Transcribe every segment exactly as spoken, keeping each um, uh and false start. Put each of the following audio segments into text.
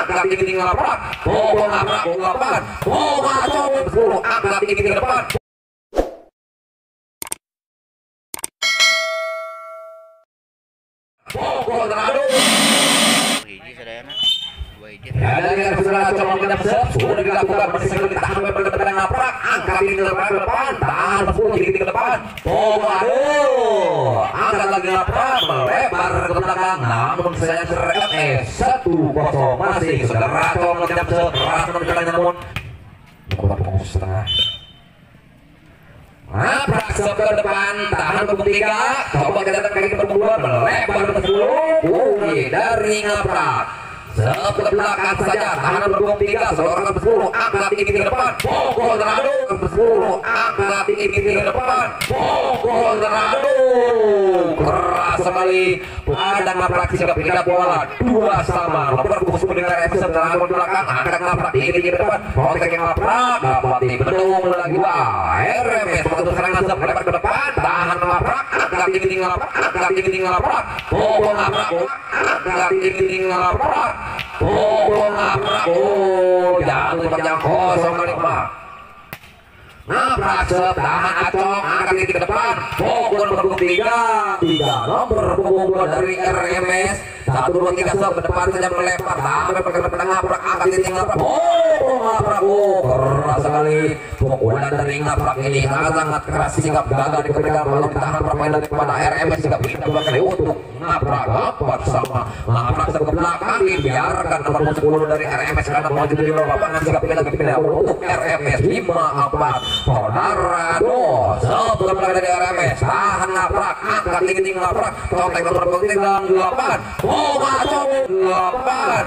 angkat tinggi laprak, pukul laprak, pukul delapan, pukul sepuluh, angkat tinggi ke depan. Pukul teradu. Ya, dari saudara coba mengendap set, sudah dilakukan masih sekali ditahan oleh pergerakan laprak, angkat tinggi ke depan, tahan sepuluh tinggi ke depan. Pukul aduh, angkat lagi laprak, melebar ke belakang, namun saya seret eh satu kosong masih saudara coba mengendap set, keras menendang namun bukan pukul setengah. Laprak ke depan, tahan pukul tiga, coba kita datang kaki kedua, melebar ke sepuluh, bunyi dari laprak. Ke belakang saja, tahan pukul tiga, seorang ke sepuluh, angkat tinggi ke depan, pukul teradu ke sepuluh, angkat tinggi ke depan, pukul teradu, keras sekali, ada laprak sikap pindah bola, dua sama, nomor pukul sepuluh dengan F C terang ke belakang, angkat laprak tinggi ke depan, kontak yang laprak, dapat dibendung lagi wah, R M S waktu serangan melebar ke depan, tahan laprak, angkat tinggi laprak, angkat tinggi laprak, pukul laprak, angkat tinggi laprak. Oh, laprak, oh, jatuh panjang kosong kali emak. Laprak tahan acong, angkat tinggi ke depan, pukul pukul tiga, tiga nomor pukul dari R M S, satu dua tiga sok ke depan saja melempar, sampai ke depan laprak, angkat tinggi laprak, oh, laprak, oh, keras sekali, pukulan dari laprak ini sangat-sangat keras, sikap gagal diberikan lalu ditahan permainan daripada R M S, sikap pindah dua kali untuk laprak, dapat sama, laprak ke belakang dibiarkan nomor sepuluh dari R M S karena maju dari lapangan, sikap pindah pindah untuk R M S lima empat. Ponarado sebelum berada di R M S, tahan laprak, angkat tinggi-tinggi laprak, contek nomor delapan, delapan, delapan,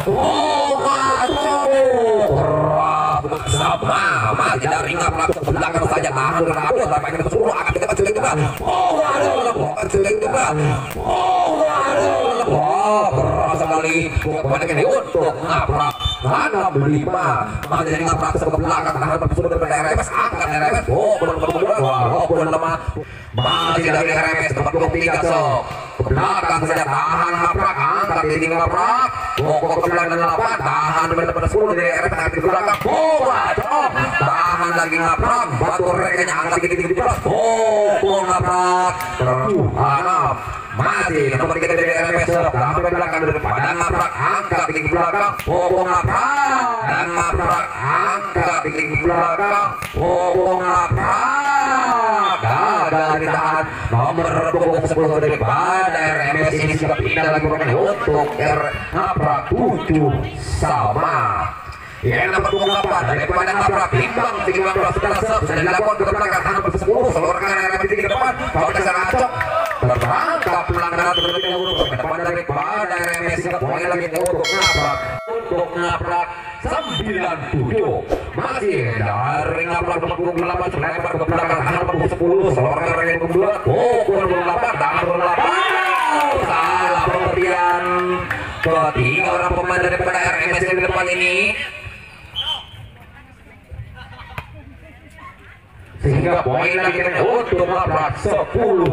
sama, maju dari laprak ke belakang saja, tahan laprak, sampai ke sepuluh, akan kita pacu juga, oh aduh, pacu juga, oh aduh, wah keras sekali, kepada ini untuk laprak, enam lima, maju dari laprak ke belakang, tahan bersudah daripada R M S, angkat R M S, oh belum berbulan, wah belum lemah, maju dari R M S tempat dua puluh tiga sok, ke belakang saja, tahan laprak, angkat tinggi laprak, oh ke belakang laprak, tahan daripada sepuluh dari R M S, angkat ke belakang, oh waduh, tahan lagi laprak, batu rekanya angkat tinggi-tinggi di atas, oh laprak, enam, masih nomor tiga dari R M S, tahan ke belakang dari depan, dan laprak, angkat tinggi ke belakang, oh laprak, dan laprak, angkat tinggi ke belakang, oh laprak, gagal ditahan, nomor punggung sepuluh daripada R M S ini sikap pindah lagi untuk R laprak tujuh sama. Yang nomor punggung delapan daripada laprak, timbang tinggi laprak sudah sep, sudah dilakukan ke belakang, tahan ke sepuluh, seluruh rekan R M S tinggi ke depan, kalau dasar acok, tertangkap pelanggaran terlebih dahulu ke depan daripada R M S sikap poin lagi untuk laprak, untuk laprak sembilan tujuh, masih dari laprak nomor punggung delapan, selempar ke belakang, tahan punggung sepuluh, seluruh rekan R M S punggung dua, pukul delapan, tahan delapan, salah pengertian ketiga orang pemain daripada R M S di depan ini, sehingga poin lagi untuk laprak sepuluh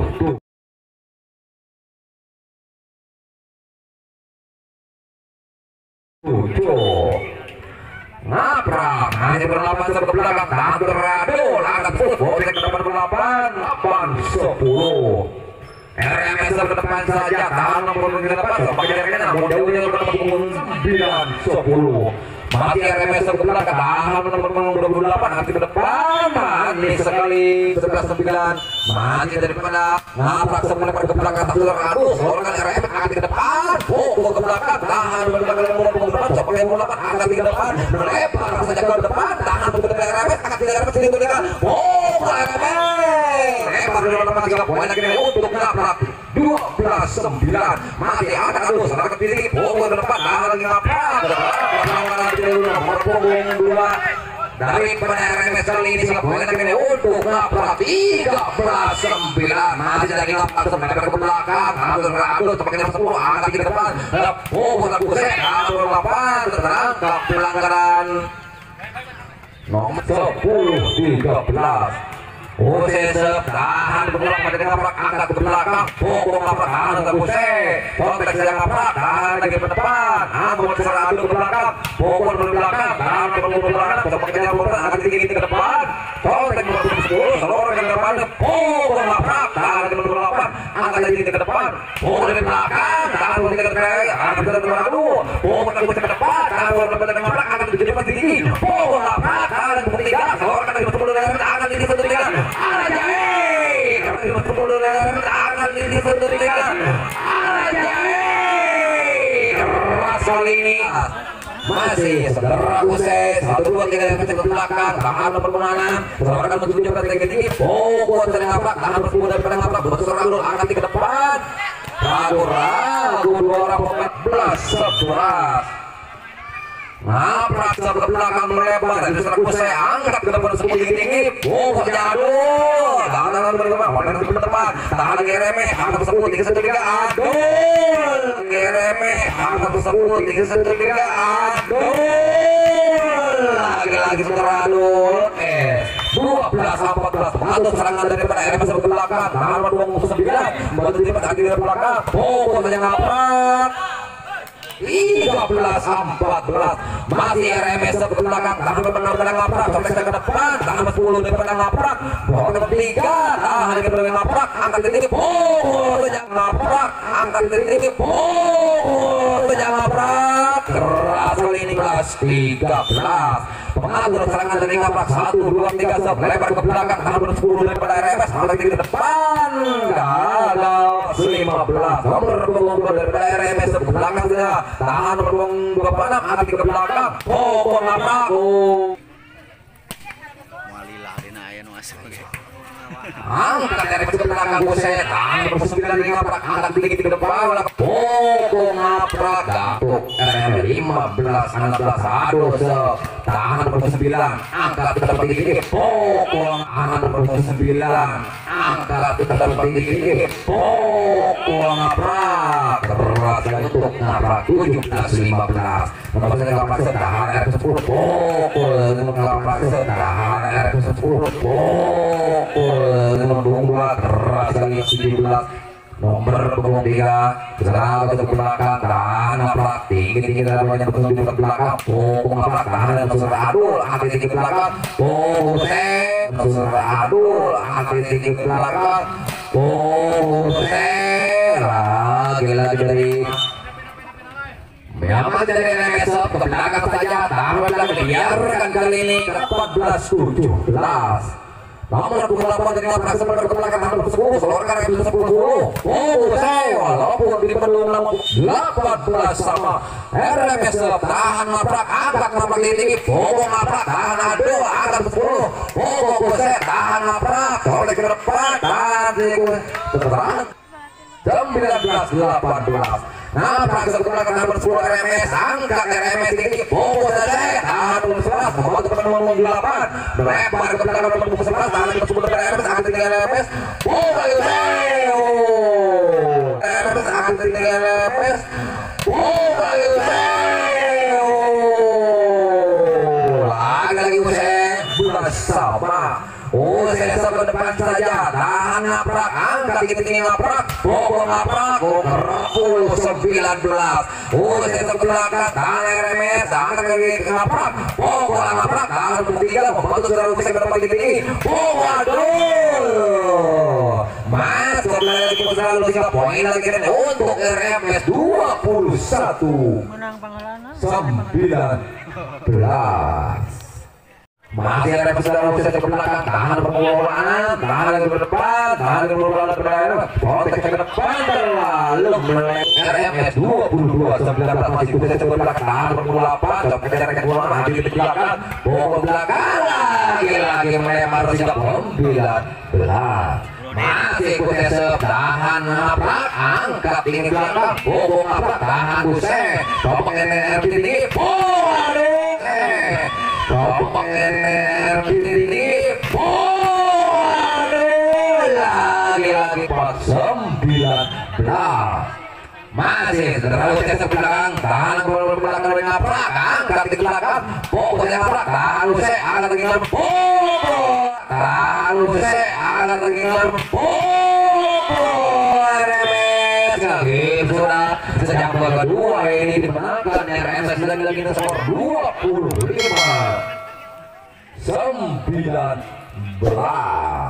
tujuh. Laprak hanya berlapan ke belakang, tahan beradu, langkah sepuluh, ke depan berlapan, delapan sepuluh. R M S ke depan saja, tahan nomor ke depan, sampai jaraknya namun jauhnya ke depan punggung sembilan sepuluh. Masih R M S ke belakang, tahan nomor dua puluh delapan, nanti ke depan, manis sekali, sebelas sembilan, masih daripada laprak semula ke belakang, tak teradu, seorang R M S angkat ke depan, pukul ke belakang, tahan nomor punggung depan, sampai dua puluh delapan, angkat ke depan, melebar saja ke depan, tahan untuk R M S, angkat ke R M S, sini ke depan, pukul R M S, lebar ke depan, tiga poin lagi untuk laprak dua belas sembilan, masih ada adu, serangan ke kiri, pukul ke depan, tahan lagi laprak, nomor punggung dua daripada R M S kali ini sangat poin lagi untuk laprak tiga belas sembilan, masih lagi laprak sampai ke belakang, ambil adu sampai ke sepuluh, angkat ke depan, pukul ke set, ambil delapan, tertangkap pelanggaran nomor sepuluh tiga belas. Usesep tahan bergerak pada ngaprak angkat ke belakang pukul ngaprak kanan ke Use kontak sedang ngaprak tahan lagi ke depan namun secara adu ke belakang pukul ke belakang tahan ke belakang coba kejar bola akan tinggi ke depan kontak ke sepuluh seluruh ke depan pukul ngaprak tahan ke belakang angkat tinggi ke depan pukul ke belakang tahan ke depan akan ke belakang pukul ke depan tahan ke ngaprak akan ke depan tinggi pukul ngaprak tahan ke tiga seluruh ke sepuluh akan tinggi ke tiga Alajai, kami sepuluh dengan tangan ini sendirikan. Alajai, keras kali ini masih segera Use satu dua tiga yang ke belakang tahan permainan serangan menuju ke tinggi tinggi pokok sedang ngaprak tahan bersungguh daripada ngaprak berserang dulu angkat ke depan ragu-ragu dua orang empat belas sebelas ngaprak ke belakang melebar dan diserang Use angkat ke depan bersungguh tinggi tinggi pokok jadul tahan berkembang warna ke depan tahan Gereme angkat bersungguh tiga satu tiga adul Gereme angkat bersungguh tiga satu tiga adul lagi-lagi seteradul eh dua belas empat belas mengatur serangan daripada R M S ke belakang tahan berbuang ke sembilan membantu di kaki dari belakang pokok saja ngaprak tiga belas empat belas masih R M S ke belakang tahan benar-benar ngaprak sampai ke depan tahan sepuluh daripada ngaprak pokok ke tiga tahan daripada ngaprak angkat tinggi pokok saja ngaprak angkat tinggi pokok saja ngaprak keras kali ini kelas tiga belas pengatur serangan dari ngaprak satu dua tiga lebar ke belakang tahan sepuluh daripada R M S angkat tinggi ke depan gagal lima belas nomor dua daripada R M S ke belakang saja tahan berbuang dua panam angkat ke belakang pokok ngaprak angkat dari ke belakang Use tahan bersembilan ngaprak angkat tinggi ke depan pokok ngaprak datuk R M lima belas enam belas aduh tahan bersembilan angkat ke depan tinggi pokok angkat bersembilan angkat ke depan tinggi pokok ngaprak keras untuk ngaprak tujuh belas lima belas nomor ngaprak tahan R sepuluh pokok ngaprak tahan R sepuluh pokok nomor dua keras lagi tujuh belas nomor punggung tiga serang ke belakang tahan ngaprak tinggi tinggi dari banyak petunjuk ke belakang punggung ngaprak tahan dan serang adul angkat tinggi ke belakang punggung sen serang adul angkat tinggi ke belakang punggung sen lagi-lagi dari memang dari R M S ke belakang saja tahan lagi biarkan kali ini ke empat belas tujuh belas nomor dua puluh delapan dari ngaprak sebentar ke belakang nomor sepuluh seluruh karena itu sepuluh oh saya walaupun di belum delapan belas sama R M S tahan ngaprak angkat ngaprak tinggi pokok ngaprak tahan adu angkat sepuluh pokok Use tahan ngaprak oleh ke depan tahan terang sembilan belas delapan belas ngaprak ke belakang nomor sepuluh R M S angkat R M S tinggi pokok saja tahan nomor sebelas membantu teman nomor delapan lebar ke belakang nomor sebelas tahan nomor sepuluh R M S angkat tinggi R M S pokok Use R M S angkat tinggi R M S pokok Use lagi-lagi Use bulan sama Use ke depan saja tahan ngaprak angkat tinggi-tinggi ngaprak pokok ngaprak pukul sembilan belas Use ke belakang tahan R M S angkat lagi ngaprak pokok ngaprak tahan bertiga membantu saudara Use ke depan tinggi-tinggi pokok aduh masuk lagi saudara Use poin lagi untuk R M S dua puluh satu sembilan belas masih ada saudara Use ke belakang tahan pengelolaan tahan lagi ke depan tahan lagi pengelolaan ke depan kontak ke depan terlalu melek R M S dua puluh dua sembilan belas masih Use ke belakang tahan pengelolaan coba kejar ke bola maju ke belakang pokok belakang lagi-lagi melemar hingga sembilan belas masih Use tahan ngaprak angkat tinggi belakang pokok ngaprak tahan Use coba kejar tinggi pokok Bapak N R ini lagi-lagi empat sembilan belas masih terlalu tes belakang tahan belakang dari ngaprak angkat ke belakang pokoknya ngaprak tahan usai angkat lagi ngaprak tahan usai angkat lagi ngaprak remes lagi sudah sejak babak kedua ini dimenangkan R M S lagi-lagi skor dua puluh lima sembilan belas.